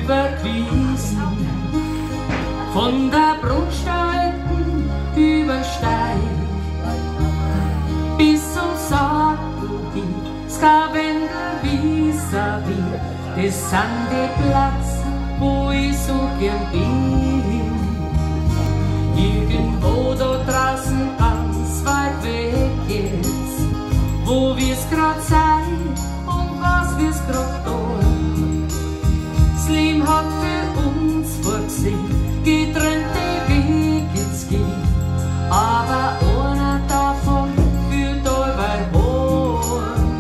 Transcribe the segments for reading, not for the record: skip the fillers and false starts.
überquisen, von der Brunnstein über Steig bis zum Sattelweg, Skavender vis-à-vis, das sind die Platz, wo ich so gern bin. Irgendwo da draußen ganz weit weg jetzt, wo wir's grad sein und was wir's grad tun. Das Leben hat für uns vorgesehen, getrennte Wege zu gehen, aber einer davon führt allweil heim.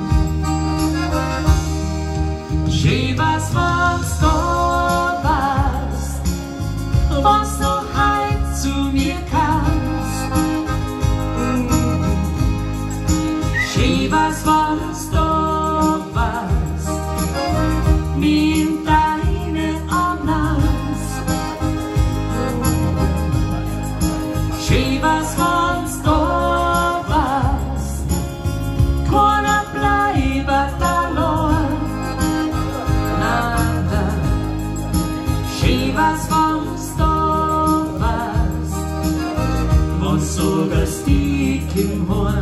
Schön was wenn's da warst, was noch heit zu mir kannst. Schön was wenn's da warst, mit deinen Armen. Schön was wenn's da warst, keiner bleibt allein. Schön was wenn's da warst, was sagst die Kim heim.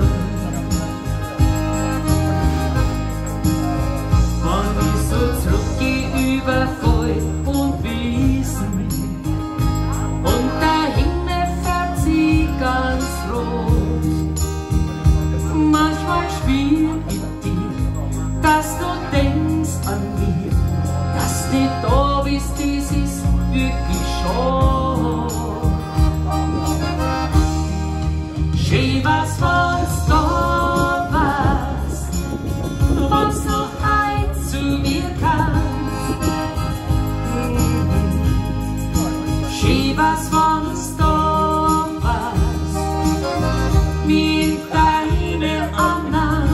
Wenn ich so zurückgeh über Feld und Wiesen und der Himmel färbt sich ganz rot, manchmal spür ich dir, dass du denkst an mir, dass du da bist, das ist wirklich schade. Schön was wenn's da warst, wenn's noch heit zu mir kannst. Schön was wenn's da warst, mit deinen Armen.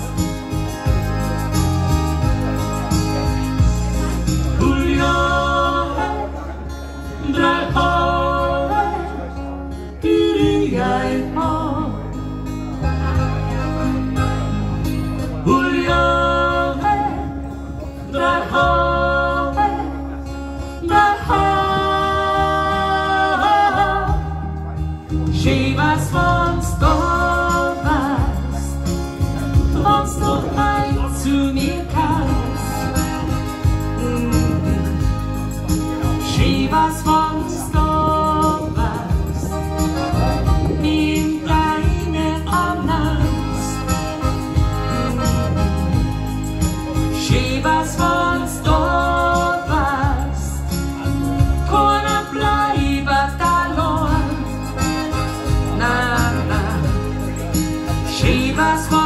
Schön was wenn's da warst, wenn's noch heit zu mir kannst. Schön was wenn's da warst, mit deinen Armen. Schön was wenn's da warst, keiner bleibt allein. Schön was